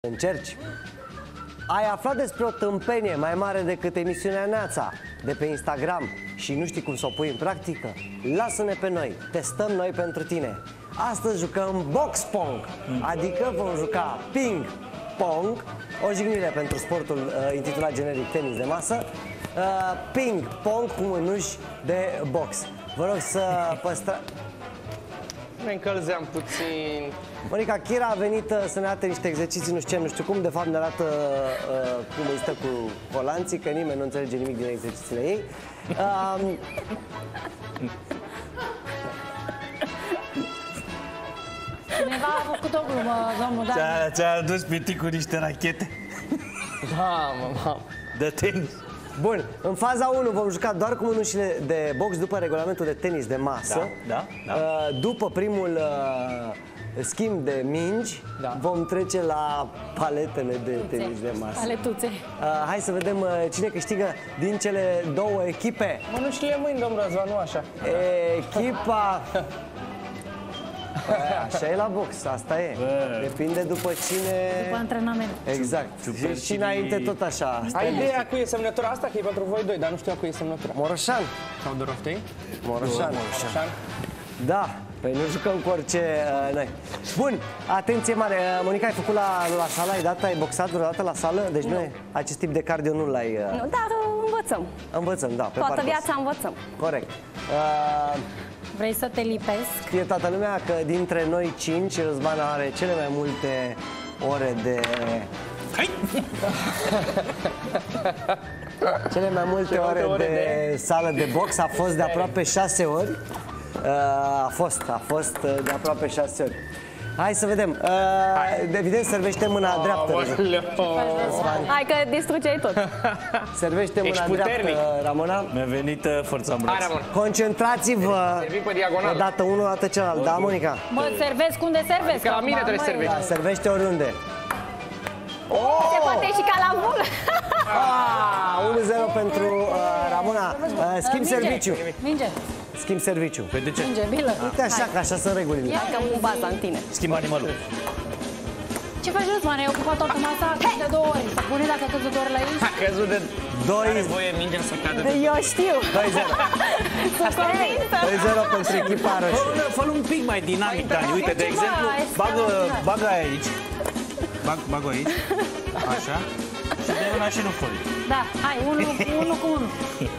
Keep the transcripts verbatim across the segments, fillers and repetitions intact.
Încerci? Ai aflat despre o tâmpenie mai mare decât emisiunea Neața de pe Instagram și nu știi cum să o pui în practică? Lasă-ne pe noi, testăm noi pentru tine. Astăzi jucăm box pong, adică vom juca ping pong, o jignire pentru sportul uh, intitulat generic tenis de masă, uh, ping pong cu mânuși de box. Vă rog să păstra... Ne încălzeam puțin. Monica, Chira a venit uh, să ne arate niște exerciții, nu știu ce, nu știu cum. De fapt ne arată uh, cum îi stă cu colanții, că nimeni nu înțelege nimic din exercițiile ei. uh, Cineva a făcut o glumă, domnul Dan. Ți-a adus piticul niște rachete Da, mă, de tenis. Bun, în faza unu vom juca doar cu mânușile de box după regulamentul de tenis de masă. Da, da, da. Uh, După primul uh, schimb de mingi, Da. vom trece la paletele de tenis de masă. Paletuțe. Uh, hai să vedem uh, cine câștigă din cele două echipe. mânușile mâini, domn Răzvan, nu așa. Echipa... Bă, așa e la box, asta e. Depinde după cine... După antrenament. Exact. Și, și înainte tot așa. Asta Ai e. ideea cu e semnătura asta, că e pentru voi doi, dar nu știu cu e semnătura. Moroșan. Sau Doroftei? Moroșan. Așa. Da, păi nu jucăm cu orice uh, noi. Bun, atenție mare. Uh, Monica, ai făcut la, la sală, ai dat, ai boxat vreodată la sală? Deci nu, acest tip de cardio nu l-ai... Uh... Nu, dar învățăm. Învățăm, da, pe Toată parcurs. viața învățăm. Corect. Uh, Vrei să te lipesc? Știe toată lumea că dintre noi cinci, Răzvan are cele mai multe ore de... Cele mai multe ore, ore de, de sală de box. A fost de aproape șase ori. Uh, A fost, a fost uh, de aproape șase ori. Hai să vedem. Uh, evident, servește mâna dreaptă. Hai că distrugeai tot. Servește mâna Ești dreaptă, puternic. Ramona. Mi-a venit uh, forța în braț. Hai, Ramon. Concentrați-vă. Servi pe diagonală. O dată unul, o dată celălalt. Da, Monica? Mă, servesc unde servesc? Adică la mine acum, trebuie să măi. servești. Da, servește oriunde. Se poate și ca la bul. Ah, unu zero pentru uh, Ramona. Uh, schimb Minge. serviciu. Minge, Schimb serviciu. Păi de ce? minge, bilă. Uite așa, că așa sunt regulile. Ia că cu baza în tine. Schimb animalul. Ce faci, Răzvan? Ai ocupat toată masa de două ori. Să pune dacă a căzut ori la ei? A căzut de... doi Are voie mingea să cadă de... Eu știu. doi zero. Sunt convinsă. doi zero pentru echipa roșie. Fă-l fă un pic mai dinamic, Dani. Uite, de ceva exemplu, bagă, extraordinar. bagă aici. Bag, bagă aici. Așa. Și de una și nu fără. Da, hai, unul unu cu unul.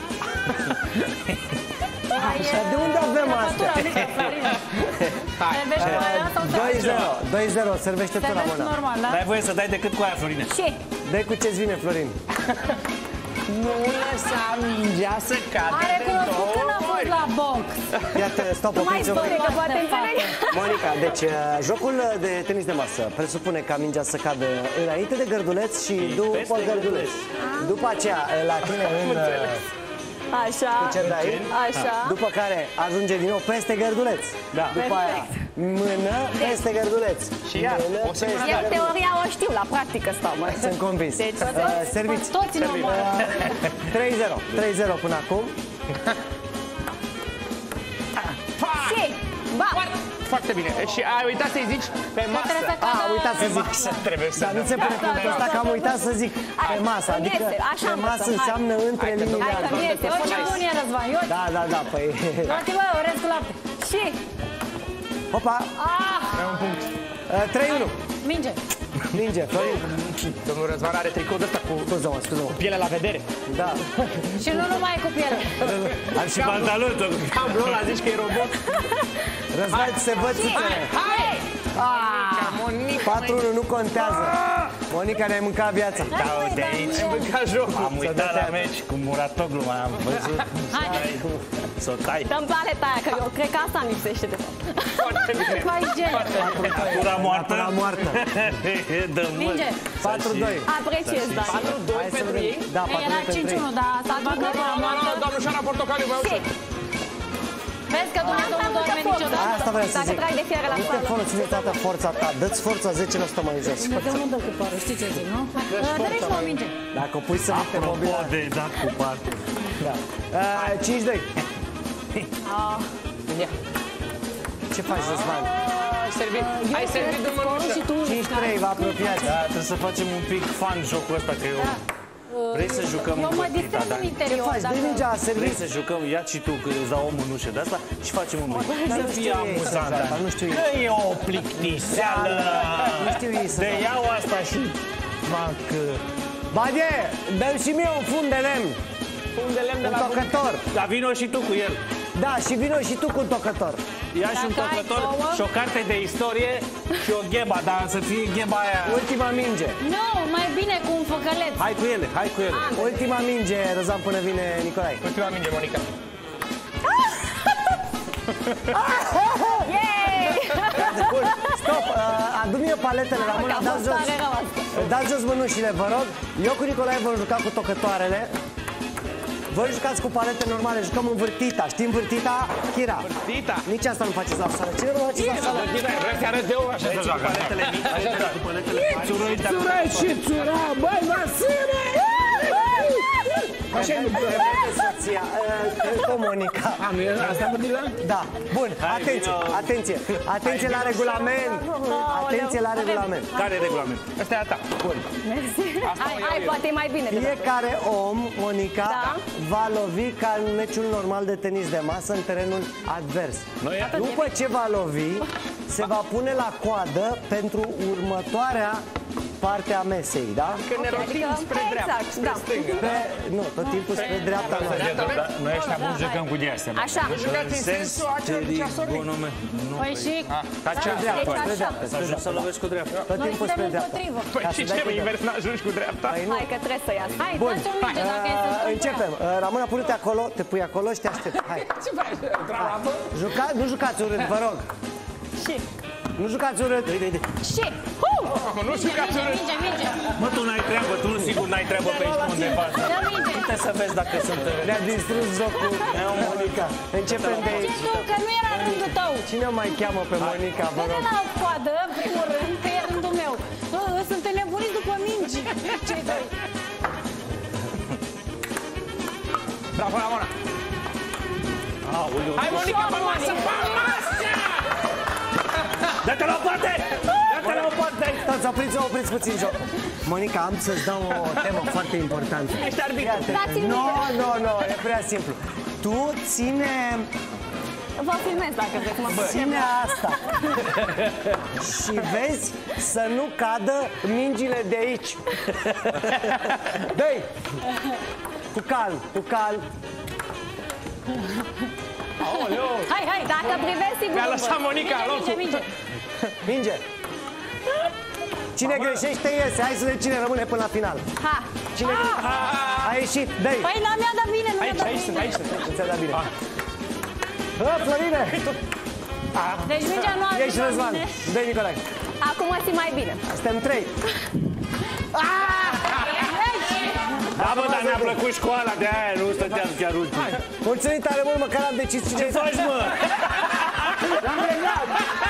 Așa, de unde avem astea? Servești cu aia sau doi zero. doi zero. Servește tu, servești Ramona. normal, da? N-ai voie să dai decât cu aia, Florine. Ce? Dă cu ce-ți vine, Florin. Nu lăsa mingea să cadă Are de cunoscut două când a fost ori. la box. Iată, stop, Mai opriți-o. spune că poate înțeleg. Monica, deci uh, jocul de tenis de masă presupune ca mingea să cadă înainte de gărduleț și după peste gărduleț. După aceea, la tine în... uh, Așa. ce dai? Așa. După care ajunge din nou peste gărduleț. Da. După aia, mână peste gărduleț. Și iar, Mână o singură peste Eu gărduleț. teoria o știu, la practică stau, mă. Sunt convins. Deci, Uh, serviți. Toți ne omoară. trei zero. trei zero până acum. Ce? Ba. Foarte bine. Și ai uitat să-i zici pe masă. Trebuie să A, cadă... uitat să zic. Masă trebuie să... Dar nu se pune punctul ăsta că am uitat să zic pe masă. Cum Adică este, așa pe învățăm, masă hai. înseamnă între Hai că liniile Hai că albe. nu este. O, ce bun e, Răzvan. Eu Da, da, da, păi... Uite, bă, orez cu lapte. Ce? Hopa! Ah, trei unu. minge. Minge, Florin. Domnul Răzvan are tricou de ăsta cu Scuză-mă, scuză-mă. piele la vedere. Da. Și nu numai cu piele. Am și pantaloni tot. Cablu ăla zici că e robot. Răzvan, se văd țâțele. Hai! Monica, patru unu nu contează. Monica, ne-ai mâncat viața. Da, uite aici. ai mâncat jocul. Am uitat la meci cu Muratoglu, m-am văzut. Hai. Să o tai. Dăm paleta aia, că eu cred că asta îmi lipsește de fapt. Foarte bine. Faci gen. Pura moartă. La moartă. Dă Minge. patru doi. Apreciez, Dani. patru doi Hai să pentru vedem. ei. Da, Ei, patru era doi pentru cinci ei. unu, dar s-a dat Nu, la nu, nu, nu, moartă. doamnușoara portocaliu, mai Ce? ușor. Vezi că Dumnezeu nu dorme niciodată. Asta vreau să Dacă zic. tragi de fiare la Nu te sală. folosi toată forța ta. Dă-ți forța zece la sută mai jos. Dumnezeu nu dă cu pară, știi ce zic, nu? Dă-ne și o minge. Dacă o pui să zic pe Apropo mobilă. de dat cu parte. Da. Uh, cinci doi. Ia. Ce faci, Răzvan? servit, Eu ai servit de scorul mânușă. și tu cinci trei, vă apropiați. Da, trebuie să facem un pic fan jocul ăsta, că eu... Vrei să jucăm Eu mă învârtita, distrez da? în Ce interior. faci? dacă- Dă mingea, a Vrei servit. să jucăm, ia și tu, că îți dau o mânușă de asta și facem un mic. Dar Să nu fie știu ei amuzant, să facă, da. nu știu ei. Că e o plictiseală. Nu știu ei să De facă. iau asta și fac... Bage, dă-mi și mie un fund de lemn, Fund de lemn de un la tocător. Dar vino și tu cu el. Da, și vino și tu cu un tocător. Ia și un Dacă ai tocător două. și o carte de istorie și o gheba, dar să fie gheba aia. Ultima minge. Nu, mai bine cu un făcăleț. Hai cu ele, hai cu ele. Ultima minge, Răzvan, până vine Nicolae. Ultima minge, Monica. Yay! Bun, stop, uh, adu-mi eu paletele la mână, Că a dați fost jos, tare rău asta. dați jos mânușile, vă rog. Eu cu Nicolae vom juca cu tocătoarele. Voi jucați cu palete normale, jucăm învârtita. Știi învârtita? Chira. Învârtita? Nici asta nu faceți la sală. Cine nu faceți la sală? Vrei să arăt eu? Așa se joacă. Paletele mici, cu paletele mari. Țura și țura, băi, Vasile! Așa e Soția, uh, cu Monica. Am, e asta mă la? Da, bun, Hai, atenție, vino. atenție, atenție la regulament. Atenție la regulament. Care e regulament? Asta e a ta. Bun. Hai, hai, poate e mai bine. de fapt. Fiecare om, Monica, Da. va lovi ca în meciul normal de tenis de masă în terenul advers. Noi După ce va lovi, se va pune la coadă pentru următoarea parte a mesei, da? că ne rotim Adică, spre dreapta, exact, spre da. stânga. Pe, nu, tot timpul spre dreapta noastră. Noi ăștia buni jucăm cu de astea. Așa. Jucați în sensul acela de ceasuri. Păi și Ca cea Deci Spre așa. dreapta, Să ajung să lovești cu dreapta. tot noi timpul suntem spre dreapta. împotrivă. Păi Ca și să dai ce, cu dreapta. invers n-ajungi cu dreapta? Păi nu. Hai că trebuie să iasă. Hai, Bun, dați o minge dacă e să Uh, începem. Uh, Ramona, pune-te acolo, te pui acolo și te aștept. Hai. Ce faci? Drama? Juca, nu jucați urât, vă rog. Și. Nu jucați urât. Și. Hu! Nu jucați urât. Minge, minge. Mă, tu n-ai treabă, tu nu sigur n-ai treabă pe aici unde faci. Dă minge. Uite să vezi dacă sunt... Ne-a distrus jocul. Monica. Începem de aici. Ce tu, că nu era rândul tău. Cine o mai cheamă pe Monica, vă Dă-te rog? la coadă, în primul rând, că e rândul meu. Bă, sunt înnebuniți după mingi, cei doi. Bravo, Ramona. Aoleu, Hai, Monica, pe masă, pe masă! dă-te la o parte! Dă-te la o parte! Stați, opriți, opriți puțin jocul. Monica, am să-ți dau o temă foarte importantă. Ești arbitru. Dați-mi Nu, mie. nu, nu, e prea simplu. Tu ține, Vă filmez dacă vreți, mă ține asta. Și vezi să nu cadă mingile de aici. Dă-i! Cu calm, cu calm. Aoleu! Hai, hai, dacă privești, sigur. Mi-a nu lăsat văd. Monica Minge, locul. minge, Minge. Cine greșește iese. Hai să vedem cine rămâne până la final. Ha. Cine greșește? A ieșit, dă-i. Păi n-am mi-a dat bine, nu mi-a Aici, dat aici sunt, bine. aici sunt. Nu ți-a dat bine. Bă, Florine! Deci mingea nu a Ești ajuns la Răzvan. mine. Dă-i, Nicolae. Acum mă simt mai bine. Suntem trei. Da, bă, dar ne-a plăcut școala de aia, nu stăteam chiar ultim. Mulțumim tare mult, măcar am decis cine Ce faci, mă? L-am legat.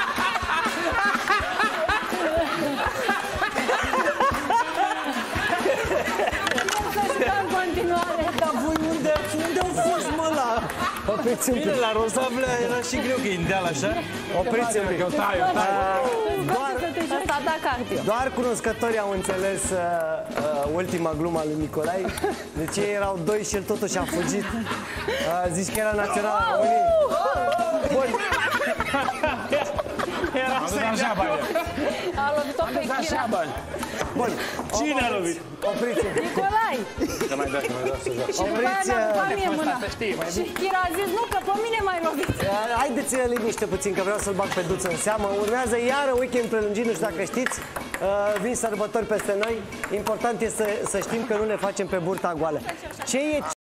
Să jucăm în continuare. Dar voi unde, unde au fost, mă, la... Opriți un Bine, pic. la Rosablea era și greu că e îndeal așa. Opriți un pic. Doar, Asta da cardio. doar cunoscătorii au înțeles uh, uh, ultima glumă a lui Nicolae. Deci ei erau doi și el totuși a fugit. Uh, zici că era național al României. Bun. Era Am dat așa, bani. A lovit-o pe Chira. așa, bani. Bun. Cine a lovit? Opriți. Nicolai, Că mai dat, că mai dat să joc. și după aia Opriți, mi-a aruncat uh, mie mâna. Să știi, mai Și Chira a zis, nu, că pe mine m-ai lovit. Uh, Haideți liniște puțin, că vreau să-l bag pe Duț în seamă. Urmează iară weekend prelungit, nu știu dacă știți. Uh, Vin sărbători peste noi. Important e să, să știm că nu ne facem pe burta goală. Ce e